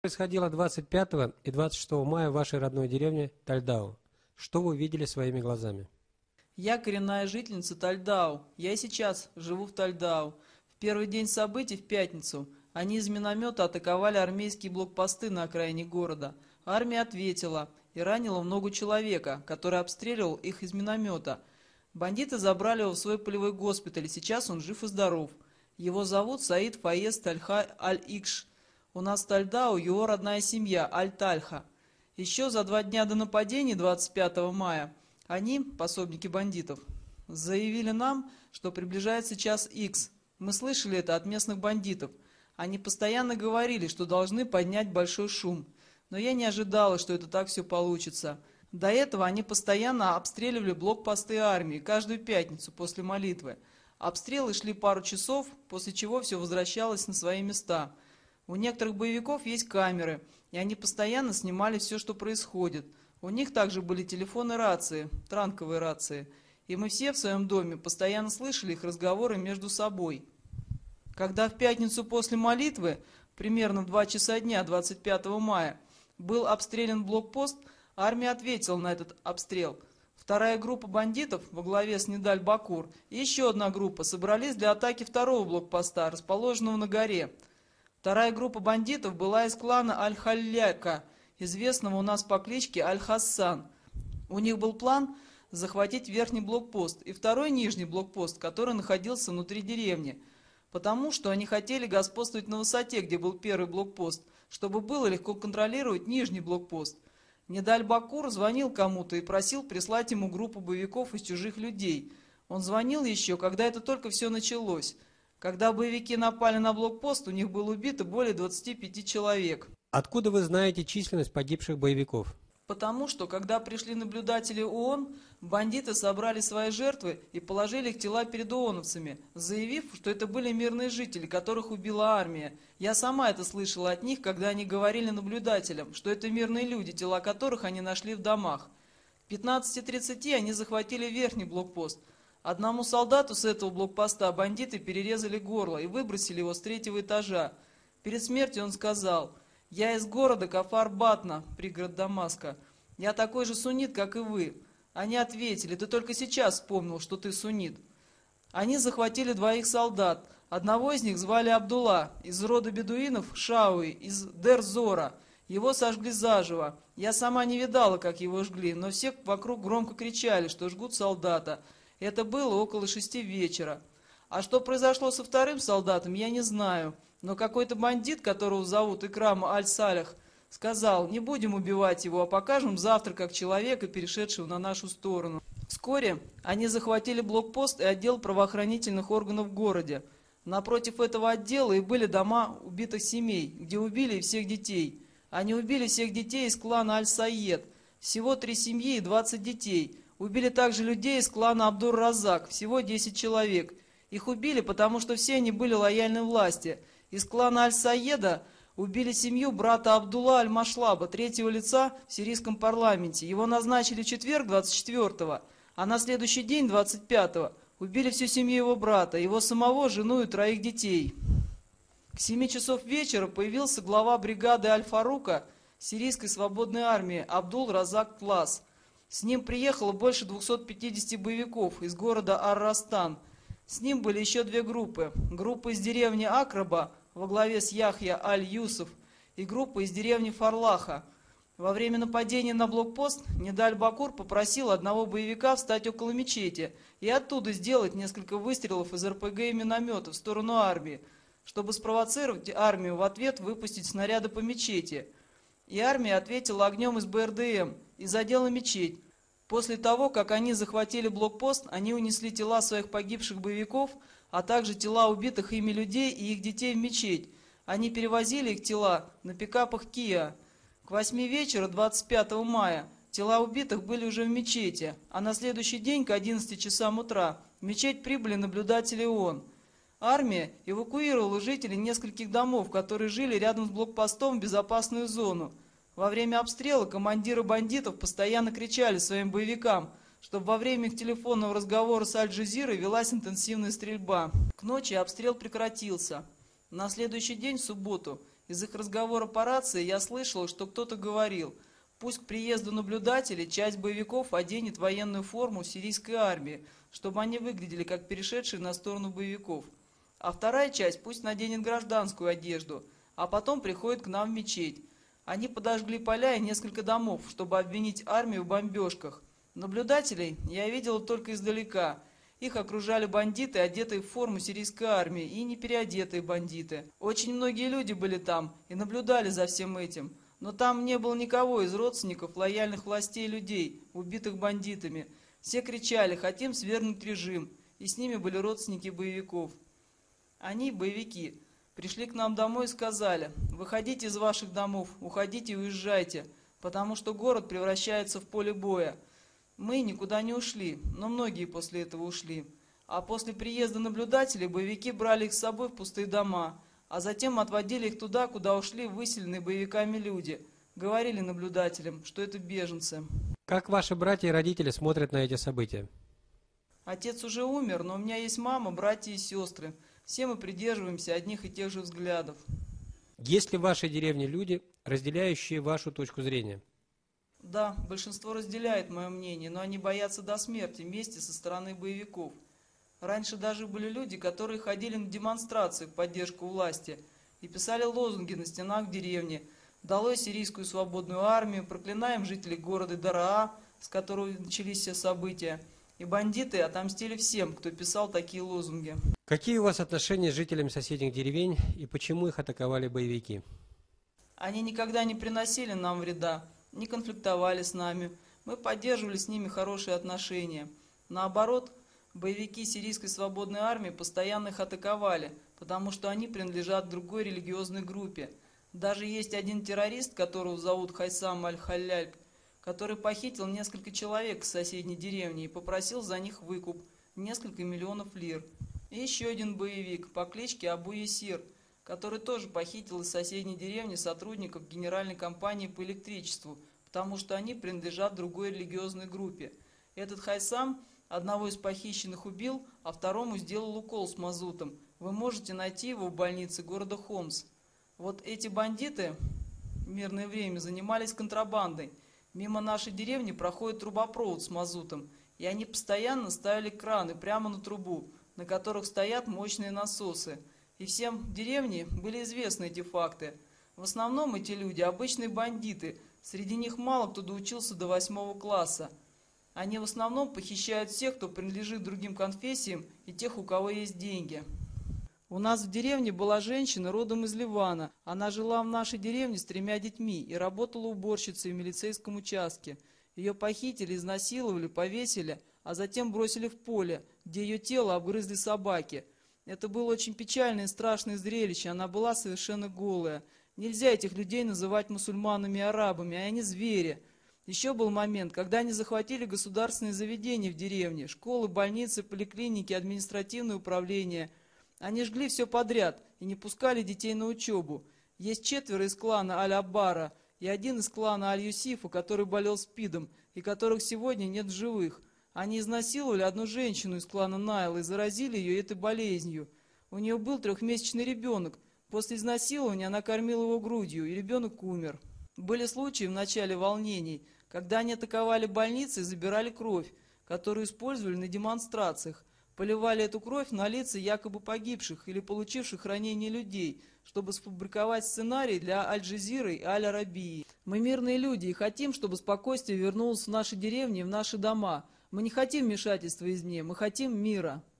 Происходило 25 и 26 мая в вашей родной деревне Тальдау. Что вы увидели своими глазами? Я коренная жительница Тальдау. Я и сейчас живу в Тальдау. В первый день событий, в пятницу, они из миномета атаковали армейские блокпосты на окраине города. Армия ответила и ранила много человека, который обстреливал их из миномета. Бандиты забрали его в свой полевой госпиталь, и сейчас он жив и здоров. Его зовут Саид Фаез Тальха Аль-Икш. У нас в Тальдау его родная семья Аль-Тальха. Еще за 2 дня до нападений 25 мая они, пособники бандитов, заявили нам, что приближается час Х. Мы слышали это от местных бандитов. Они постоянно говорили, что должны поднять большой шум. Но я не ожидала, что это так все получится. До этого они постоянно обстреливали блокпосты армии каждую пятницу после молитвы. Обстрелы шли пару часов, после чего все возвращалось на свои места. У некоторых боевиков есть камеры, и они постоянно снимали все, что происходит. У них также были телефоны и рации, транковые рации. И мы все в своем доме постоянно слышали их разговоры между собой. Когда в пятницу после молитвы, примерно в 2 часа дня 25 мая, был обстрелян блокпост, армия ответила на этот обстрел. Вторая группа бандитов во главе с Нидаль Бакур и еще одна группа собрались для атаки второго блокпоста, расположенного на горе. Вторая группа бандитов была из клана Аль-Халляка, известного у нас по кличке Аль-Хассан. У них был план захватить верхний блокпост и второй нижний блокпост, который находился внутри деревни, потому что они хотели господствовать на высоте, где был первый блокпост, чтобы было легко контролировать нижний блокпост. Нидаль Бакур звонил кому-то и просил прислать ему группу боевиков из чужих людей. Он звонил еще, когда это только все началось. Когда боевики напали на блокпост, у них было убито более 25 человек. Откуда вы знаете численность погибших боевиков? Потому что, когда пришли наблюдатели ООН, бандиты собрали свои жертвы и положили их тела перед ООНовцами, заявив, что это были мирные жители, которых убила армия. Я сама это слышала от них, когда они говорили наблюдателям, что это мирные люди, тела которых они нашли в домах. В 15:30 они захватили верхний блокпост. Одному солдату с этого блокпоста бандиты перерезали горло и выбросили его с 3-го этажа. Перед смертью он сказал: «Я из города Кафар-Батна, пригород Дамаска. Я такой же суннит, как и вы». Они ответили: «Ты только сейчас вспомнил, что ты суннит». Они захватили 2 солдат. Одного из них звали Абдулла, из рода бедуинов Шауи, из Дер-Зора. Его сожгли заживо. Я сама не видала, как его жгли, но все вокруг громко кричали, что жгут солдата. Это было около 6 вечера. А что произошло со вторым солдатом, я не знаю. Но какой-то бандит, которого зовут Икрам Аль-Салях, сказал: «Не будем убивать его, а покажем завтра как человека, перешедшего на нашу сторону». Вскоре они захватили блокпост и отдел правоохранительных органов в городе. Напротив этого отдела и были дома убитых семей, где убили всех детей. Они убили всех детей из клана Аль-Саед, всего 3 семьи и 20 детей. Убили также людей из клана Абдур-Разак, всего 10 человек. Их убили, потому что все они были лояльны власти. Из клана Аль-Саеда убили семью брата Абдулла Аль-Машлаба, 3-го лица в сирийском парламенте. Его назначили в четверг, 24-го, а на следующий день, 25-го, убили всю семью его брата, его самого, жену и 3 детей. К 7 часов вечера появился глава бригады Аль-Фарука сирийской свободной армии Абдул-Разак Плас. С ним приехало больше 250 боевиков из города Ар-Растан. С ним были еще 2 группы. Группа из деревни Акраба во главе с Яхья Аль-Юсуф и группа из деревни Фарлаха. Во время нападения на блокпост Нидаль Бакур попросил одного боевика встать около мечети и оттуда сделать несколько выстрелов из РПГ и миномета в сторону армии, чтобы спровоцировать армию в ответ выпустить снаряды по мечети. И армия ответила огнем из БРДМ и задела мечеть. После того, как они захватили блокпост, они унесли тела своих погибших боевиков, а также тела убитых ими людей и их детей в мечеть. Они перевозили их тела на пикапах Kia. К 8 вечера 25 мая тела убитых были уже в мечети, а на следующий день к 11 часам утра в мечеть прибыли наблюдатели ООН. Армия эвакуировала жителей нескольких домов, которые жили рядом с блокпостом, в безопасную зону. Во время обстрела командиры бандитов постоянно кричали своим боевикам, чтобы во время их телефонного разговора с Аль-Джазирой велась интенсивная стрельба. К ночи обстрел прекратился. На следующий день, в субботу, Из их разговора по рации я слышал, что кто-то говорил: пусть к приезду наблюдателей часть боевиков оденет военную форму сирийской армии, чтобы они выглядели как перешедшие на сторону боевиков. А вторая часть пусть наденет гражданскую одежду, а потом приходит к нам в мечеть. Они подожгли поля и несколько домов, чтобы обвинить армию в бомбежках. Наблюдателей я видел только издалека. Их окружали бандиты, одетые в форму сирийской армии, и непереодетые бандиты. Очень многие люди были там и наблюдали за всем этим. Но там не было никого из родственников лояльных властей людей, убитых бандитами. Все кричали: хотим свергнуть режим, и с ними были родственники боевиков. Они, боевики, пришли к нам домой и сказали: выходите из ваших домов, уходите и уезжайте, потому что город превращается в поле боя. Мы никуда не ушли, но многие после этого ушли. А после приезда наблюдателей боевики брали их с собой в пустые дома, а затем отводили их туда, куда ушли выселенные боевиками люди. Говорили наблюдателям, что это беженцы. Как ваши братья и родители смотрят на эти события? Отец уже умер, но у меня есть мама, братья и сестры. Все мы придерживаемся одних и тех же взглядов. Есть ли в вашей деревне люди, разделяющие вашу точку зрения? Да, большинство разделяет мое мнение, но они боятся до смерти мести со стороны боевиков. Раньше даже были люди, которые ходили на демонстрации в поддержку власти и писали лозунги на стенах деревни: «Долой сирийскую свободную армию», «Проклинаем жителей города Дараа», с которого начались все события. И бандиты отомстили всем, кто писал такие лозунги. Какие у вас отношения с жителями соседних деревень и почему их атаковали боевики? Они никогда не приносили нам вреда, не конфликтовали с нами. Мы поддерживали с ними хорошие отношения. Наоборот, боевики сирийской свободной армии постоянно их атаковали, потому что они принадлежат другой религиозной группе. Даже есть один террорист, которого зовут Хайсам Аль-Халяль, который похитил несколько человек из соседней деревни и попросил за них выкуп – несколько миллионов лир. И еще один боевик по кличке Абу Ясир, который тоже похитил из соседней деревни сотрудников генеральной компании по электричеству, потому что они принадлежат другой религиозной группе. Этот Хайсам одного из похищенных убил, а второму сделал укол с мазутом. Вы можете найти его в больнице города Хомс. Вот эти бандиты в мирное время занимались контрабандой. Мимо нашей деревни проходит трубопровод с мазутом, и они постоянно ставили краны прямо на трубу, на которых стоят мощные насосы. И всем в деревне были известны эти факты. В основном эти люди – обычные бандиты, среди них мало кто доучился до 8 класса. Они в основном похищают всех, кто принадлежит другим конфессиям, и тех, у кого есть деньги. У нас в деревне была женщина родом из Ливана. Она жила в нашей деревне с 3 детьми и работала уборщицей в милицейском участке. Ее похитили, изнасиловали, повесили, а затем бросили в поле, где ее тело обгрызли собаки. Это было очень печальное и страшное зрелище, она была совершенно голая. Нельзя этих людей называть мусульманами и арабами, они звери. Еще был момент, когда они захватили государственные заведения в деревне, школы, больницы, поликлиники, административное управление. Они жгли все подряд и не пускали детей на учебу. Есть 4 из клана Аль-Аббара и 1 из клана Аль-Юсифа, который болел СПИДом и которых сегодня нет в живых. Они изнасиловали одну женщину из клана Найл и заразили ее этой болезнью. У нее был 3-месячный ребенок. После изнасилования она кормила его грудью, и ребенок умер. Были случаи в начале волнений, когда они атаковали больницы и забирали кровь, которую использовали на демонстрациях. Поливали эту кровь на лица якобы погибших или получивших ранения людей, чтобы сфабриковать сценарий для Аль-Джазиры и Аль-Арабии. Мы мирные люди и хотим, чтобы спокойствие вернулось в наши деревни и в наши дома. Мы не хотим вмешательства извне, мы хотим мира.